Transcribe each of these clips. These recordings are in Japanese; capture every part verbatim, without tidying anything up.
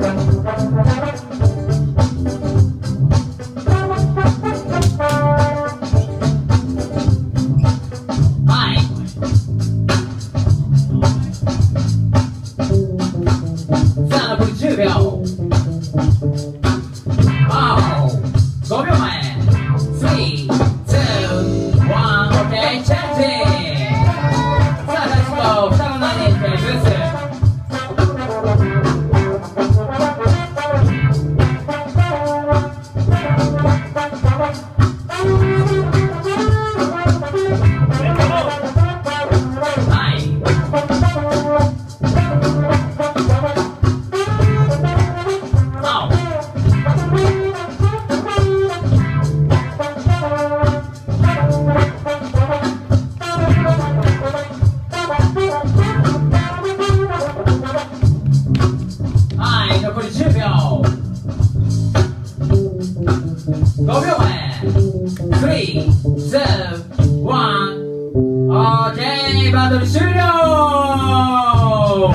バトル終了。はい、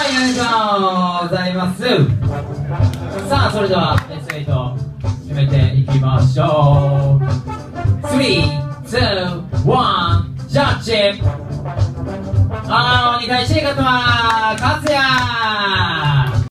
ありがとうございます。さあ、それではベストエイト決めていきましょう。スリー、ツー、ワン、ジャッジ。あー、にかいしい方は勝